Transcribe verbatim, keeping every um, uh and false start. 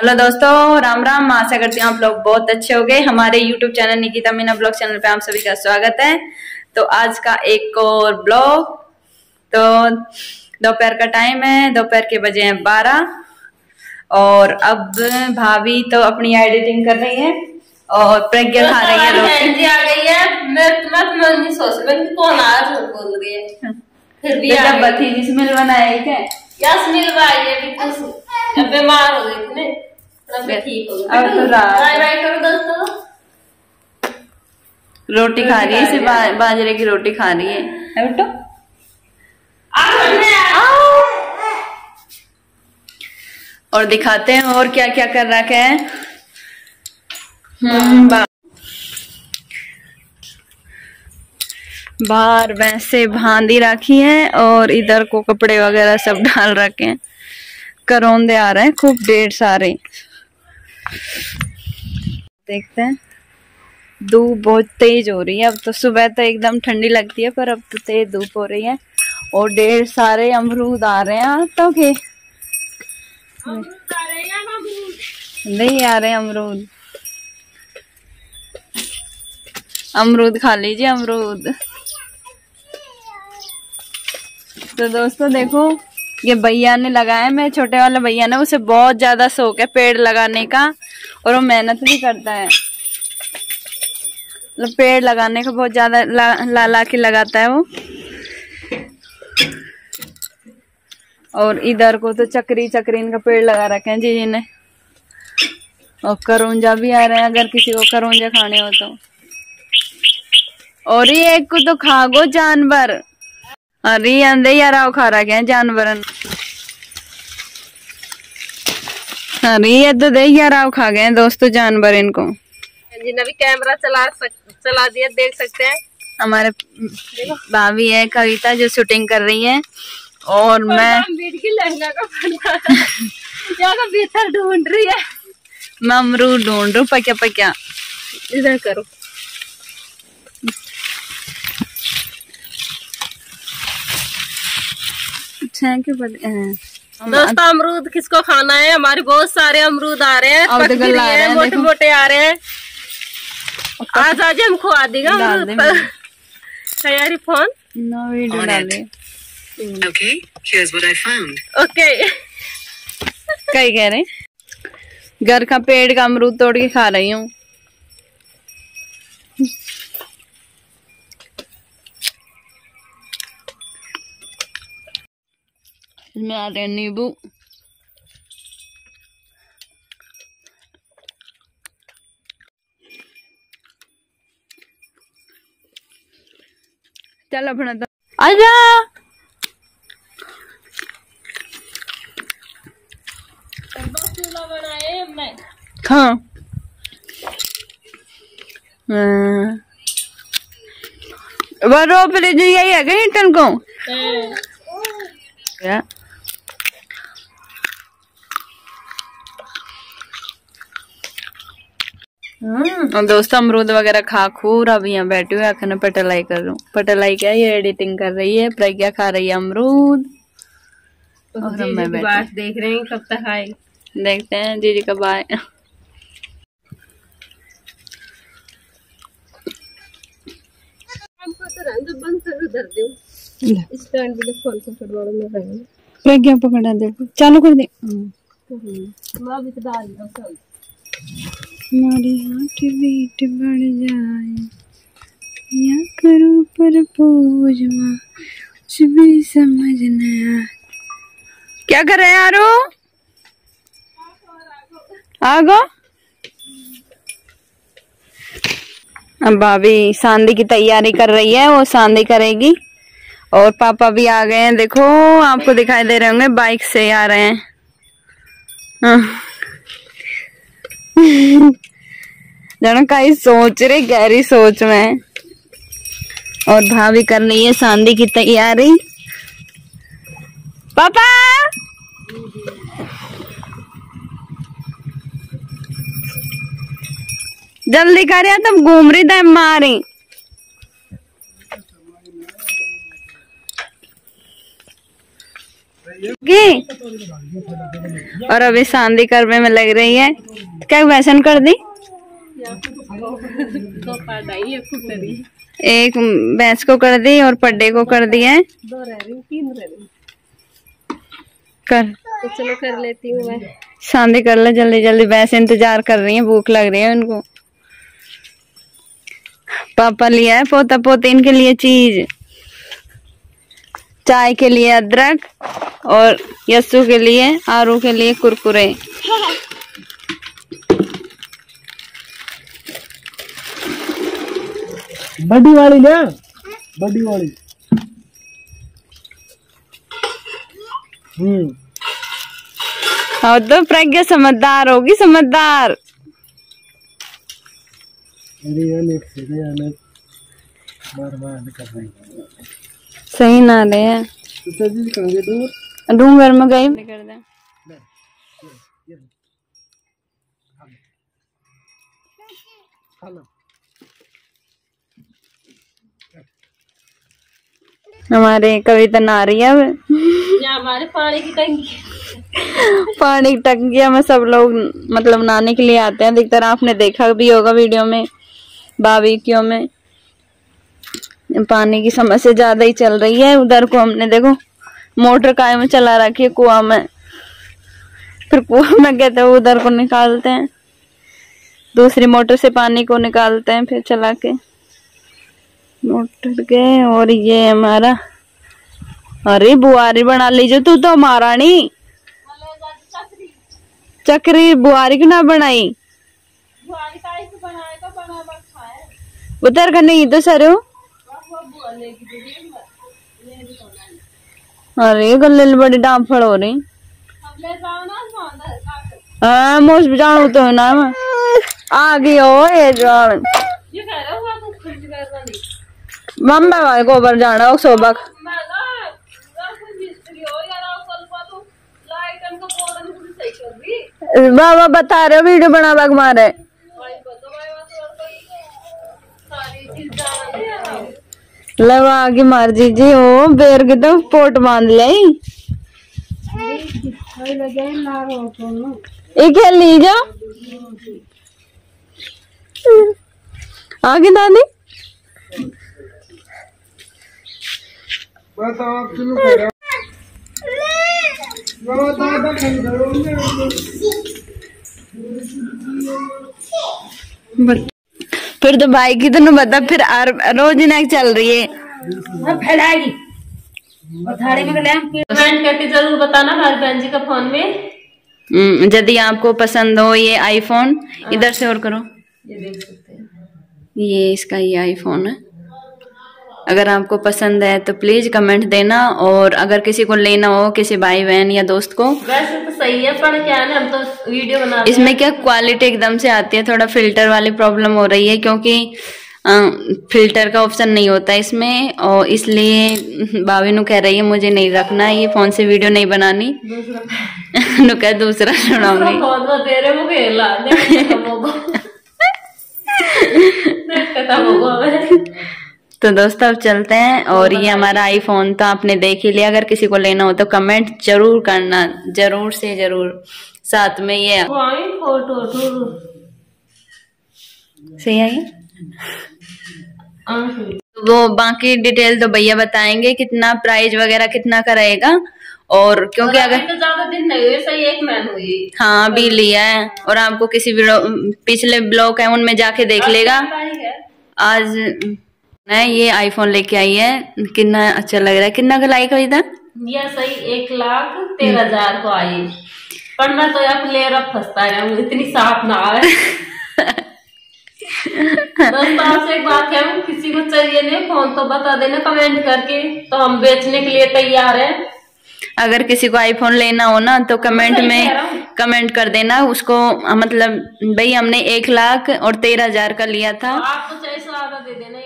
Hello दोस्तों, राम राम। आशा करती हूँ आप लोग बहुत अच्छे हो गए। हमारे YouTube channel Nikita Meena blog channel पे आप सभी का स्वागत है। तो आज का एक और ब्लॉग। तो दोपहर का टाइम है, दोपहर के बजे हैं बारह और अब भाभी तो अपनी एडिटिंग कर रही है और प्रज्ञा खा रही है रोटी। आ गई है। मैं मैं नहीं सोच रही कौन आज बोल रही है। फिर भी जब भतीजी से मिलवाना है क्या? यस मिलवाई है भी कुछ। अब बीमार हो गई थी ना, अब ठीक हो गई। अब तो बाय बाय करो दोस्तों। रोटी खा रही है, इसे बा, बाजरे की रोटी खा रही है। है बेटो और दिखाते हैं और क्या क्या कर रखा है। हम्म बाहर वैसे बांधी रखी है और इधर को कपड़े वगैरह सब डाल रखे हैं। करौंदे आ रहे हैं खूब ढेर सारे। देखते हैं, धूप बहुत तेज हो रही है। अब तो सुबह तो एकदम ठंडी लगती है पर अब तो तेज धूप हो रही है और ढेर सारे अमरूद आ रहे हैं। तो के नहीं आ रहे अमरूद। अमरूद खा लीजिए अमरूद। तो दोस्तों देखो, ये भैया ने लगाया, मैं छोटे वाले भैया ने, उसे बहुत ज्यादा शौक है पेड़ लगाने का और वो मेहनत भी करता है। मतलब पेड़ लगाने का बहुत ज्यादा ला, ला ला के लगाता है वो। और इधर को तो चक्री चक्रीन का पेड़ लगा रखे हैं जी जी ने। और करौंजा भी आ रहे हैं अगर किसी को करौंजा खाने हो तो। और ये एक को तो खागो जानवर। अरे अंदे यार खा रखे हैं जानवर। अरे ये तो दे यार खा गए हैं दोस्तों जानवर इनको। जिन्हें भी कैमरा चला सक, चला दिया, देख सकते हैं। हमारे भाभी है कविता जो शूटिंग कर रही है और मैं लहंगा का का भीतर ढूंढ रही है। मैं अमरूद ढूंढ रही हूँ पक्या पक्या। इधर करो। दोस्तों अमरूद किसको खाना है? हमारे बहुत सारे अमरूद आ रहे हैं, पक भी रहे हैं, मोटे मोटे आ रहे हैं। आज आज हम खुआ देगा तैयारी फोन नो वीडियो डाले। Okay, here's what I found. Okay कई कह रहे घर का पेड़ का अमरूद तोड़ के खा रही हूँ। इसमें आ रहे नींबू। चल अपना तो आजा। बनाए हमने। हाँ वो रोप ले जो यही है कहीं टन को क्या? और दोस्तों अमरूद वगैरह खा खूर अब यहाँ बैठी हुई आखिर पटलाई कर रही हूँ। पटलाई क्या, ये एडिटिंग कर रही है। प्रज्ञा खा रही है अमरूद और मैं बैठ देख रहे हैं कब तक आए। देखते हैं दीदी कब आए। प्रज्ञा पकड़ा दे, चालू कर दे। हमारी हाथ बीट बढ़ जाए या करो पर पूज माँ, कुछ भी समझ न। क्या कर रहे हैं यारो? आगो अब भाभी सांदी की तैयारी कर रही है, वो सांदी करेगी। और पापा भी आ गए हैं, देखो आपको दिखाई दे रहे होंगे, बाइक से आ रहे हैं। जाना कहीं सोच रहे, गहरी सोच में। और भाभी कर रही है सांदी की तैयारी। पापा जल्दी कर यार, तुम घूम रही थे मारी। की और अभी शादी करने में लग रही है। क्या वैसन कर दी? एक भैंस को कर दी और पड्डे को कर दिया है। दो रह रही, तीन रह रही। कर तो चलो कर लेती हूँ मैं। शादी कर ले जल्दी जल्दी, वैसे इंतजार कर रही है, भूख लग रही है उनको। पापा लिया है पोता पोतीन के लिए चीज, चाय के लिए अदरक और यस्सु के लिए, आरू के लिए कुरकुरे। बड़ी वाली ना, बड़ी वाली। हम्म और तो प्रज्ञा समझदार होगी, समझदार। सही ना ले है डूंगर में गई कर दे। हमारे कविता नहा रही है अब। हमारे पानी की टंकी पानी की टंकिया में सब लोग मतलब नहाने के लिए आते हैं। अधिकतर आपने देखा भी होगा वीडियो में, बाबीक्यू में पानी की समस्या ज्यादा ही चल रही है। उधर को हमने देखो मोटर काय में चला रखी है कुआं में, फिर कुआं में कहते हैं उधर को निकालते हैं, दूसरी मोटर से पानी को निकालते हैं फिर चला के मोटर के। और ये हमारा, अरे बुआरी बना लीजिए तू तो महारानी। चक्री बुआरी क्यों ना बनाई? उतर कर नहीं तो सर। अरे गले बड़ी डांफड़ हो रही। हाँ मोश जानो तो है ना आ गई हो ये जान। मम्मा वाले गोबर जाना हो सोबक। बाबा बता रहे वीडियो बना बाग मारे। लगा की मर्जी जी हो बेर के तो पोट बांध लिया खेल ली जाओ आगे दादी। फिर तो भाई की तो बता फिर रोज ना चल रही है फैलाएगी। कमेंट करके जरूर बताना हमारे बहन जी का फोन में। यदि आपको पसंद हो ये आईफोन, इधर से और करो, ये देख सकते हैं ये इसका ये आईफोन है। अगर आपको पसंद है तो प्लीज कमेंट देना, और अगर किसी को लेना हो किसी भाई बहन या दोस्त को। वैसे तो सही है पर क्या है हम तो वीडियो बना इसमें हैं। क्या क्वालिटी एकदम से आती है, थोड़ा फिल्टर वाली प्रॉब्लम हो रही है क्योंकि आ, फिल्टर का ऑप्शन नहीं होता इसमें, और इसलिए भाभी नु कह रही है मुझे नहीं रखना ये फोन से वीडियो नहीं बनानी। नु कह दूसरा सुनाऊंगी। तो दोस्तों अब चलते हैं, और ये हमारा आईफोन तो आपने देख ही लिया। अगर किसी को लेना हो तो कमेंट जरूर करना, जरूर से जरूर। साथ में ये फोटो सही है। वो बाकी डिटेल तो भैया बताएंगे, कितना प्राइस वगैरह कितना का रहेगा। और क्योंकि अगर तो ज्यादा दिन नहीं हुए, सही एक महीना हुई। हाँ अभी लिया है, और आपको किसी पिछले ब्लॉग है उनमें जाके देख लेगा। आज मैं ये आईफोन लेके आई है, कितना अच्छा लग रहा है। कितना का लाइक हुई था? ये सही एक लाख तेरह हजार को आई, पर मैं तो यार ले रहा फंसता है, इतनी साफ ना आए। दोस्तों आपसे एक बात है, किसी को चाहिए नहीं फोन तो बता देना कमेंट करके, तो हम बेचने के लिए तैयार है। अगर किसी को आईफोन लेना हो ना तो कमेंट में कमेंट कर देना उसको, मतलब भाई हमने एक लाख और तेरह हजार का लिया था। आप तो चाहे ज्यादा दे देना।